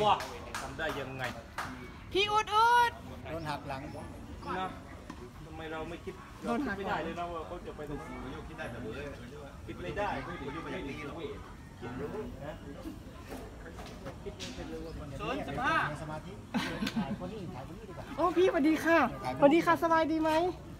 วะทำได้ยังไงพี่อุดโดนหักหลังนะทำไมเราไม่คิดไม่ได้เลยนะว่าเขาจะไปตรงนี้คิดได้แต่เบอร์คิดไม่ได้ไม่ถึงยุ่งอย่างนี้หรอกคิดรู้นะคิดไม่เป็นเลยว่ามันสมาธิถ่ายคนนี้ดีกว่าโอ้พี่สวัสดีค่ะสวัสดีค่ะสบายดีไหม